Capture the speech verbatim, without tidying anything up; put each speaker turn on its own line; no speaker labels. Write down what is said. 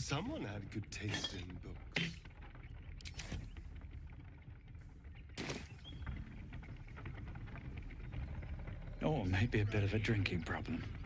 Someone had good taste in books.
Or maybe a bit of a drinking problem.